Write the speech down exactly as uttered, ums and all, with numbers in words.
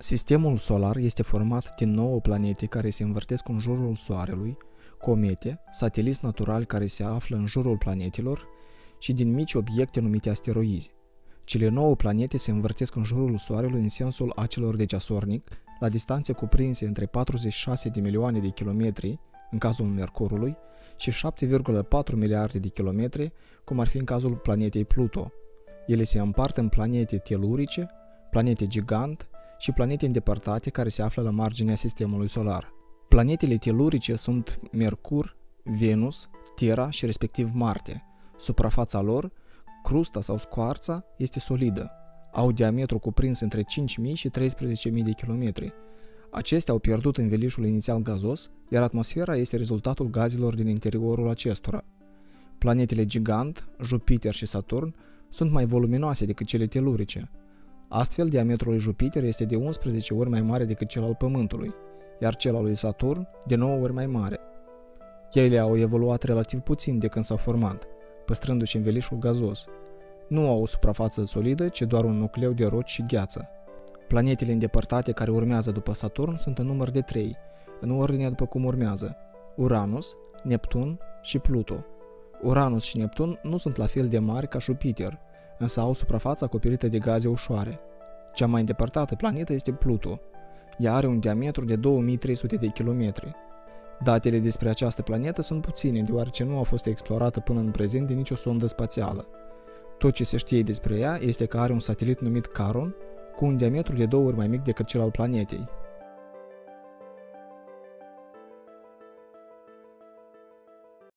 Sistemul solar este format din nouă planete care se învârtesc în jurul Soarelui, comete, sateliți naturali care se află în jurul planetelor și din mici obiecte numite asteroizi. Cele nouă planete se învârtesc în jurul Soarelui în sensul acelor de ceasornic, la distanțe cuprinse între patruzeci și șase de milioane de kilometri, în cazul Mercurului, și șapte virgulă patru miliarde de kilometri, cum ar fi în cazul planetei Pluto. Ele se împart în planete telurice, planete gigant și planete îndepărtate care se află la marginea sistemului solar. Planetele telurice sunt Mercur, Venus, Terra și respectiv Marte. Suprafața lor, crusta sau scoarța, este solidă. Au diametru cuprins între cinci mii și treisprezece mii de kilometri. Acestea au pierdut învelișul inițial gazos, iar atmosfera este rezultatul gazelor din interiorul acestora. Planetele gigant, Jupiter și Saturn, sunt mai voluminoase decât cele telurice. Astfel, diametrul lui Jupiter este de unsprezece ori mai mare decât cel al Pământului, iar cel al lui Saturn de nouă ori mai mare. Ele au evoluat relativ puțin de când s-au format, păstrându-și învelișul gazos. Nu au o suprafață solidă, ci doar un nucleu de roci și gheață. Planetele îndepărtate care urmează după Saturn sunt în număr de trei, în ordine după cum urmează: Uranus, Neptun și Pluto. Uranus și Neptun nu sunt la fel de mari ca Jupiter, însă au suprafața acoperită de gaze ușoare. Cea mai îndepărtată planetă este Pluto. Ea are un diametru de două mii trei sute de kilometri. Datele despre această planetă sunt puține, deoarece nu a fost explorată până în prezent de nicio sondă spațială. Tot ce se știe despre ea este că are un satelit numit Charon, cu un diametru de două ori mai mic decât cel al planetei.